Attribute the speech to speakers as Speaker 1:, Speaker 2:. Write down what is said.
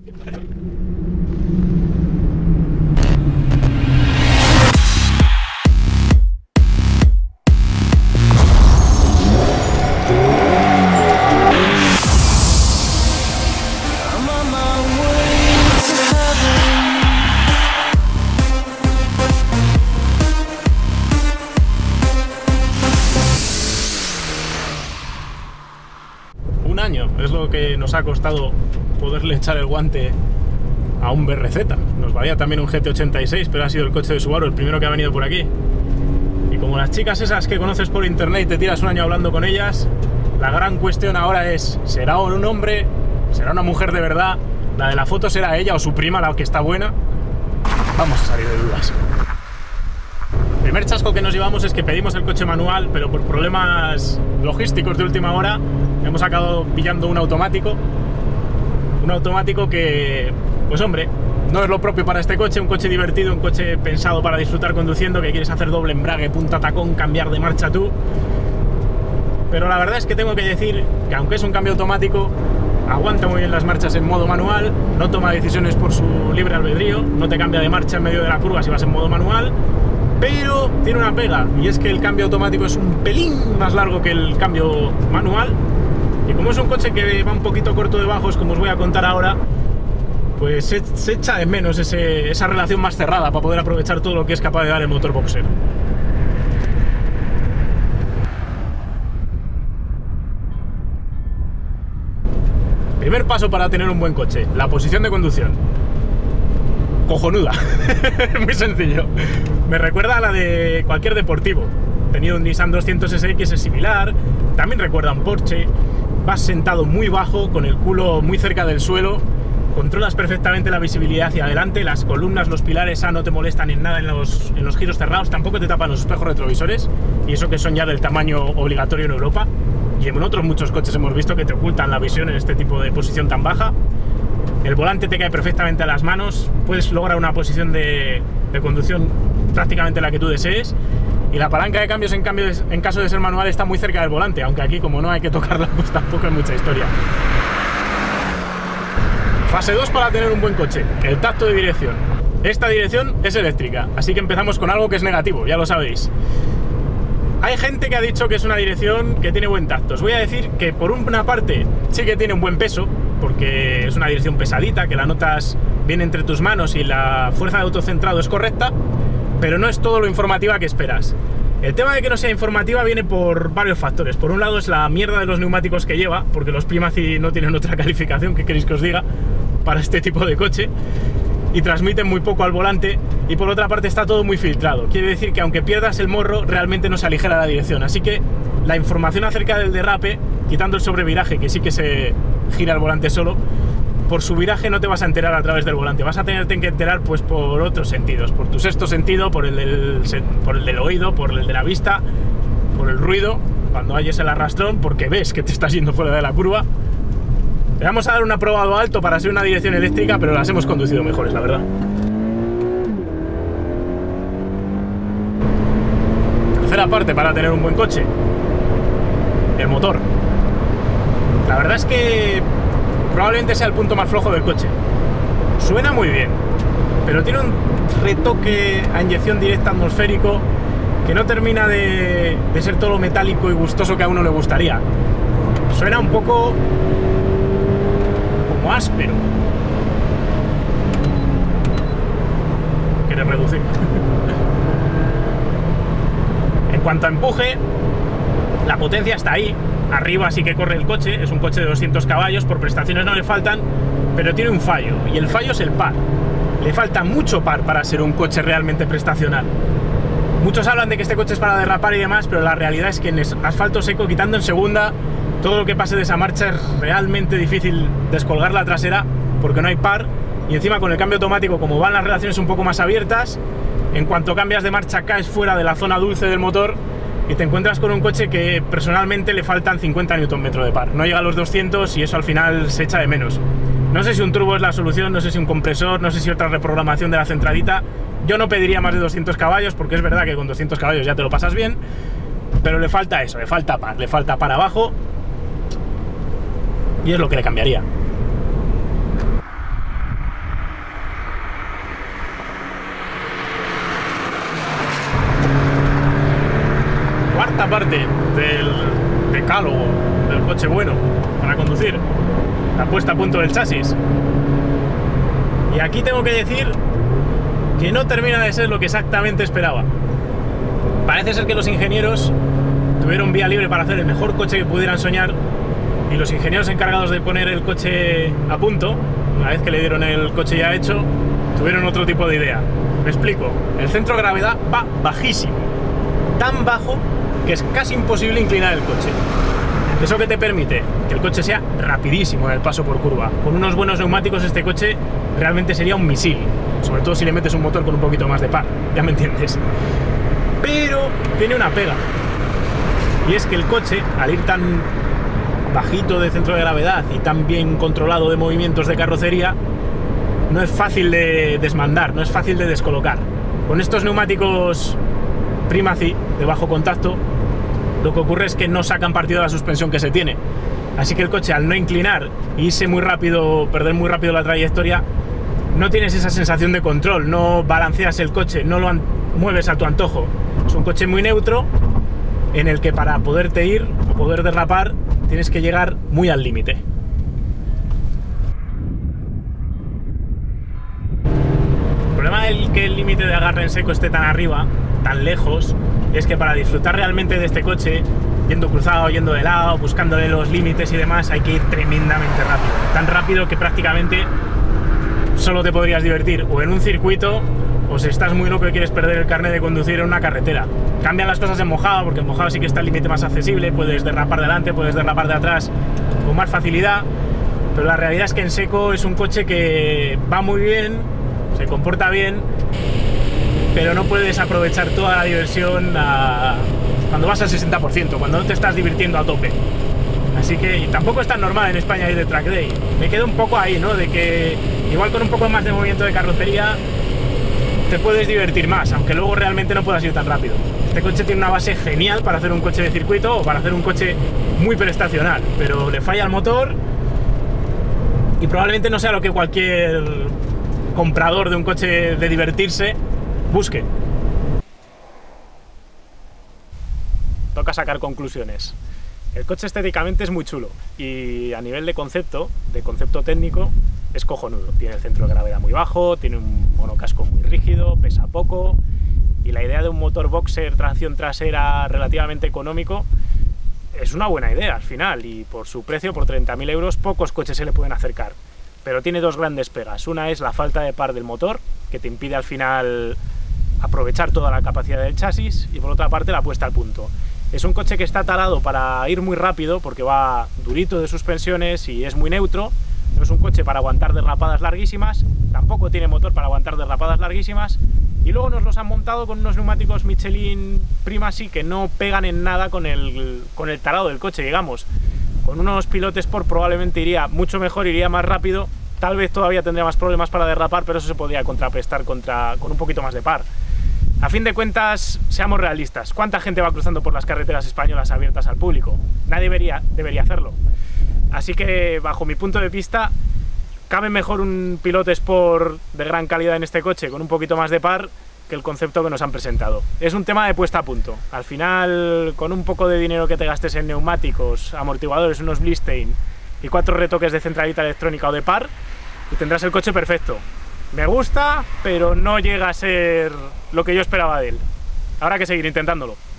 Speaker 1: Es lo que nos ha costado poderle echar el guante a un BRZ. Nos valía también un GT86, pero ha sido el coche de Subaru el primero que ha venido por aquí. Y como las chicas esas que conoces por internet y te tiras un año hablando con ellas, la gran cuestión ahora es: ¿será un hombre? ¿Será una mujer de verdad? ¿La de la foto será ella o su prima la que está buena? Vamos a salir de dudas. El primer chasco que nos llevamos es que pedimos el coche manual, pero por problemas logísticos de última hora hemos acabado pillando un automático que, pues hombre, no es lo propio para este coche. Un coche divertido, un coche pensado para disfrutar conduciendo, que quieres hacer doble embrague, punta tacón, cambiar de marcha tú. Pero la verdad es que tengo que decir que aunque es un cambio automático, aguanta muy bien las marchas en modo manual, no toma decisiones por su libre albedrío, no te cambia de marcha en medio de la curva si vas en modo manual. Pero tiene una pega, y es que el cambio automático es un pelín más largo que el cambio manual. Y como es un coche que va un poquito corto de bajos, como os voy a contar ahora, pues se echa de menos esa relación más cerrada para poder aprovechar todo lo que es capaz de dar el motor boxer. Primer paso para tener un buen coche: la posición de conducción. Cojonuda. Muy sencillo. Me recuerda a la de cualquier deportivo. He tenido un Nissan 200SX, es similar. También recuerda a un Porsche. Vas sentado muy bajo, con el culo muy cerca del suelo. Controlas perfectamente la visibilidad hacia adelante. Las columnas, los pilares no te molestan en nada en los giros cerrados. Tampoco te tapan los espejos retrovisores. Y eso que son ya del tamaño obligatorio en Europa. Y en otros muchos coches hemos visto que te ocultan la visión en este tipo de posición tan baja. El volante te cae perfectamente a las manos, puedes lograr una posición de conducción prácticamente la que tú desees, y la palanca de cambios en caso de ser manual está muy cerca del volante, aunque aquí como no hay que tocarla, pues tampoco hay mucha historia. Fase 2 para tener un buen coche: el tacto de dirección. Esta dirección es eléctrica, así que empezamos con algo que es negativo, ya lo sabéis. Hay gente que ha dicho que es una dirección que tiene buen tacto. Os voy a decir que por una parte sí que tiene un buen peso, porque es una dirección pesadita, que la notas bien entre tus manos y la fuerza de autocentrado es correcta, pero no es todo lo informativa que esperas. El tema de que no sea informativa viene por varios factores. Por un lado es la mierda de los neumáticos que lleva, porque los Primacy no tienen otra calificación, que queréis que os diga, para este tipo de coche, y transmiten muy poco al volante. Y por otra parte está todo muy filtrado. Quiere decir que aunque pierdas el morro, realmente no se aligera la dirección. Así que la información acerca del derrape, quitando el sobreviraje, que sí que se gira el volante solo, por su viraje no te vas a enterar a través del volante. Vas a tenerte que enterar pues por otros sentidos, por tu sexto sentido, por el del oído, por el de la vista, por el ruido, cuando hayas el arrastrón, porque ves que te estás yendo fuera de la curva. Le vamos a dar un aprobado alto para ser una dirección eléctrica, pero las hemos conducido mejores, la verdad. Tercera parte para tener un buen coche: el motor. La verdad es que probablemente sea el punto más flojo del coche. Suena muy bien, pero tiene un retoque a inyección directa atmosférico que no termina de ser todo lo metálico y gustoso que a uno le gustaría. Suena un poco como áspero. ¿Quieres reducir? En cuanto a empuje, la potencia está ahí. Arriba sí que corre el coche, es un coche de 200 caballos, por prestaciones no le faltan, pero tiene un fallo, y el fallo es el par. Le falta mucho par para ser un coche realmente prestacional. Muchos hablan de que este coche es para derrapar y demás, pero la realidad es que en asfalto seco, quitando en segunda, todo lo que pase de esa marcha es realmente difícil descolgar la trasera, porque no hay par, y encima con el cambio automático, como van las relaciones un poco más abiertas, en cuanto cambias de marcha caes fuera de la zona dulce del motor, y te encuentras con un coche que personalmente le faltan 50 Nm de par. No llega a los 200 y eso al final se echa de menos. No sé si un turbo es la solución, no sé si un compresor, no sé si otra reprogramación de la centralita. Yo no pediría más de 200 caballos, porque es verdad que con 200 caballos ya te lo pasas bien, pero le falta eso, le falta par abajo, y es lo que le cambiaría. parte del decálogo del coche bueno para conducir, la puesta a punto del chasis. Y aquí tengo que decir que no termina de ser lo que exactamente esperaba. Parece ser que los ingenieros tuvieron vía libre para hacer el mejor coche que pudieran soñar, y los ingenieros encargados de poner el coche a punto, una vez que le dieron el coche ya hecho, tuvieron otro tipo de idea. Me explico. El centro de gravedad va bajísimo, tan bajo que es casi imposible inclinar el coche. ¿Eso que te permite? Que el coche sea rapidísimo en el paso por curva. Con unos buenos neumáticos este coche realmente sería un misil, sobre todo si le metes un motor con un poquito más de par, ya me entiendes. Pero tiene una pega, y es que el coche, al ir tan bajito de centro de gravedad y tan bien controlado de movimientos de carrocería, no es fácil de desmandar, no es fácil de descolocar. Con estos neumáticos Primacy de bajo contacto, lo que ocurre es que no sacan partido de la suspensión que se tiene. Así que el coche, al no inclinar e irse muy rápido, perder muy rápido la trayectoria, no tienes esa sensación de control, no balanceas el coche, no lo mueves a tu antojo. Es un coche muy neutro, en el que para poderte ir o poder derrapar tienes que llegar muy al límite. El problema del que el límite de agarre en seco esté tan arriba, tan lejos, es que para disfrutar realmente de este coche, yendo cruzado, yendo de lado, buscándole los límites y demás, hay que ir tremendamente rápido. Tan rápido que prácticamente solo te podrías divertir o en un circuito, o si estás muy loco y quieres perder el carnet de conducir en una carretera. Cambian las cosas en mojado, porque en mojado sí que está el límite más accesible, puedes derrapar delante, puedes derrapar de atrás con más facilidad, pero la realidad es que en seco es un coche que va muy bien, se comporta bien, pero no puedes aprovechar toda la diversión cuando vas al 60%, cuando no te estás divirtiendo a tope. Así que tampoco es tan normal en España ir de track day. Me quedo un poco ahí, ¿no? De que igual con un poco más de movimiento de carrocería te puedes divertir más, aunque luego realmente no puedas ir tan rápido. Este coche tiene una base genial para hacer un coche de circuito o para hacer un coche muy prestacional, pero le falla el motor y probablemente no sea lo que cualquier comprador de un coche de divertirse busque. Toca sacar conclusiones. El coche estéticamente es muy chulo y a nivel de concepto técnico, es cojonudo. Tiene el centro de gravedad muy bajo, tiene un monocasco muy rígido, pesa poco, y la idea de un motor boxer tracción trasera relativamente económico es una buena idea al final, y por su precio, por 30.000 euros, pocos coches se le pueden acercar. Pero tiene dos grandes pegas. Una es la falta de par del motor, que te impide al final aprovechar toda la capacidad del chasis, y por otra parte la puesta al punto. Es un coche que está talado para ir muy rápido porque va durito de suspensiones y es muy neutro. No es un coche para aguantar derrapadas larguísimas, tampoco tiene motor para aguantar derrapadas larguísimas, y luego nos los han montado con unos neumáticos Michelin Primacy que no pegan en nada con el talado del coche, digamos. Con unos Pilot Sport probablemente iría mucho mejor, iría más rápido, tal vez todavía tendría más problemas para derrapar, pero eso se podría contraprestar con un poquito más de par. A fin de cuentas, seamos realistas, ¿cuánta gente va cruzando por las carreteras españolas abiertas al público? Nadie debería hacerlo. Así que, bajo mi punto de vista, cabe mejor un Pilot Sport de gran calidad en este coche, con un poquito más de par, que el concepto que nos han presentado. Es un tema de puesta a punto. Al final, con un poco de dinero que te gastes en neumáticos, amortiguadores, unos Blistein y 4 retoques de centralita electrónica o de par, y tendrás el coche perfecto. Me gusta, pero no llega a ser lo que yo esperaba de él. Habrá que seguir intentándolo.